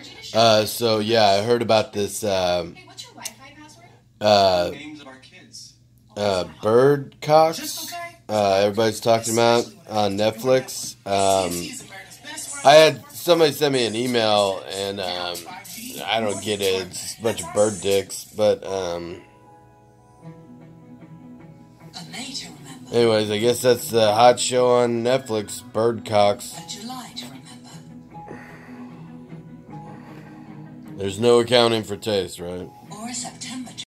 So yeah, I heard about this What's your Wi-Fi password? Names of our kids. Bird Cox. Everybody's talking about on Netflix. I had somebody send me an email, and I don't get it. It's just a bunch of bird dicks, but anyways, I guess that's the hot show on Netflix, Bird Cox. There's no accounting for taste, right? Or September